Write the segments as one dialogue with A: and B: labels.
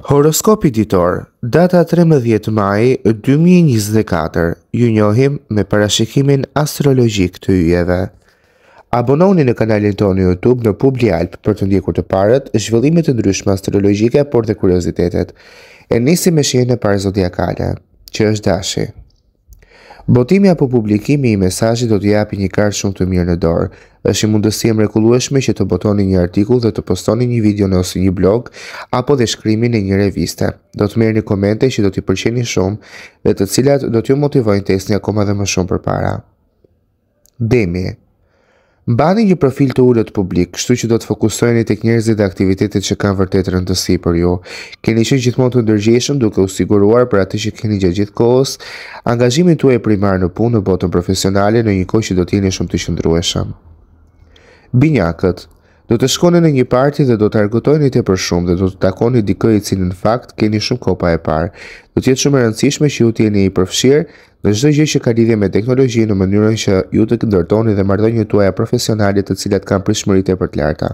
A: Horoskopi ditor, data 13 maj 2024, ju njohim me parashikimin astrologjik të yjeve. Abononi në kanalin tonë YouTube në Publialp për të ndjekur të parët, zhvillimet të ndryshme astrologjike, por dhe kuriozitetet. E nisim me shihen e parë zodiakale, që është Dashi. Botimi apo publikimi i mesazhit do të japi një kartë shumë të mirë në dorë. Është një mundësi e mrekullueshme që të botoni një artikull dhe të postoni një video ose një blog apo dhe shkrimin në një reviste. Do të merrni komente që do t'i pëlqejnë shumë dhe të cilat do t'ju motivojnë të esni akoma dhe më shumë përpara. Demi. Mbani një profil të ulët publik, kështu që do të fokusoheni tek njerëzit dhe aktivitetet që kanë vërtet rëndësi për ju. Keni qenë gjithmonë të ndërgjegjshëm duke u siguruar për atë që keni gjatë gjithë kohës, angazhimin tuaj primar në punë në botën profesionale në një kohë që do të jeni shumë të qëndrueshëm. Binjakët. Do të shkoni në një parti dhe do të argëtojeni tepër shumë dhe do të takoni dikë i cili në fakt keni shumë kohë pa e parë. Do të jetë shumë e rëndësishme që ju të jeni i përfshirë në çdo gjë që ka lidhje me teknologjinë në mënyrën që ju të ndërtoni dhe marrëdhëniet tuaja profesionale të cilat kanë pritshmëri tepër të larta.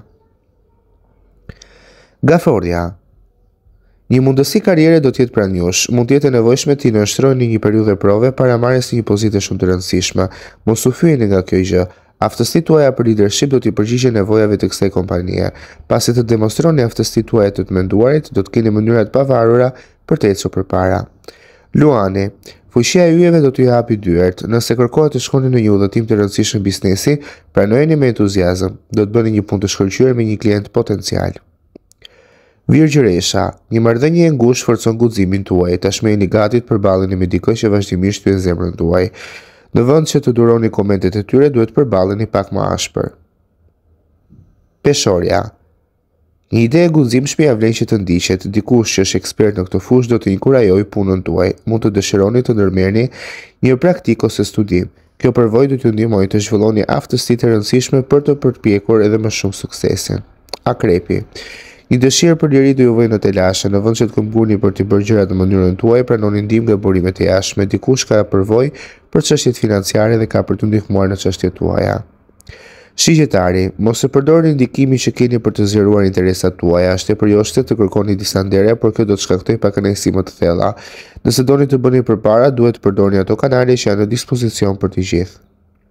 A: Gaforia. Një mundësi karriere do të jetë pranë jush. Mund të jetë e nevojshme të nënshtroni një periudhë prove para marrjes së një pozite shumë të rëndësishme. Mos u fyeni nga kjo gjë. Aftësitë tuaja për leadership do t'i përgjigjen nevojave të kësaj kompanie. Pasi të demonstroni aftësitë tuaja të menduarit, do të keni mënyra të pavarura për të ecur përpara. Luani. Fuqia e yjeve do t'ju japi dyert. Nëse kërkohet të shkoni në një udhëtim të rëndësishëm biznesi, pranojeni me entuziazëm. Do të bëni një punë të shkëlqyer me një klient potencial. Virgjëresha. Një marrëdhënie e ngushtë forcon guximin tuaj. Tashmë jeni gati të përballeni me dikë që vazhdimisht hyn zemrën tuaj. Në vend që të duroni komentet e tyre, duhet përballeni pak më ashpër. Peshorja. Një ide e guximshme ja vlen që të ndiqet. Dikush që është ekspert në këtë fushë do të inkurajojë punën tuaj. Mund të dëshironi të ndërmerrni një praktikë ose studim. Kjo përvojë do t'ju ndihmojë të zhvilloni aftësitë e rëndësishme për të përpjekur edhe më shumë suksesin. Akrepi. Një dëshirë për liri do ju vëjë në telashe, në vend që të këmbgurni për të bërë gjërat në mënyrën tuaj, pranoni ndihmë nga burimet e jashtme. Dikush ka përvojë për çështjet financiare dhe ka për të ndihmuar në çështjet tuaja. Shigjetari, mos e përdorni ndikimin që keni për të zgjeruar interesat tuaja. Është e përjoshte të kërkoni disa nderja, por kjo do të shkaktojë pakënaqësi më të thella. Nëse doni të bëni përpara, duhet të përdorni ato kanale që janë në dispozicion për të gjithë.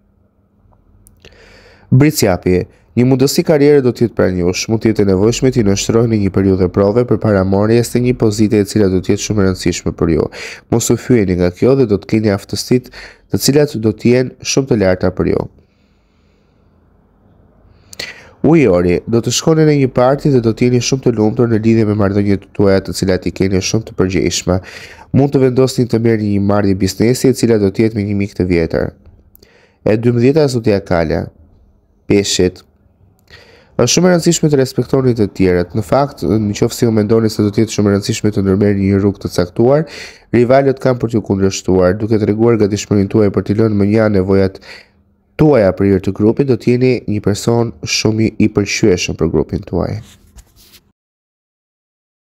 A: Britsjapi. Një mundësi karriere do të jetë pranë jush. Mund të jetë e nevojshme të nënshtroheni një periudhë prove përpara marrjes së një pozite e cila do të jetë shumë e rëndësishme për ju. Mos u fyeni nga kjo dhe do të keni aftësitë të cilat do të jenë shumë të larta për ju. Ujori, do të shkoni në një parti dhe do të jeni shumë të lumtur në lidhje me marrëdhëniet tuaja të cilat i keni shumë të përgjegjshme. Mund të vendosni të merrni një marrëdhje biznesi e cila do të jetë me një mik të vjetër. E 12-a zodiakale. Peshqit. Është shumë e rëndësishme të respektoni të tjerët. Në fakt, nëse ju mendoni se do të jetë shumë e rëndësishme të ndërmerrni një rrugë të caktuar, rivalët kanë për t'ju kundërshtuar. Duke treguar gatishmërinë tuaj për të lënë mënja nevojat tuaja për hir të grupit, do të jeni një person shumë i pëlqyeshëm për grupin tuaj.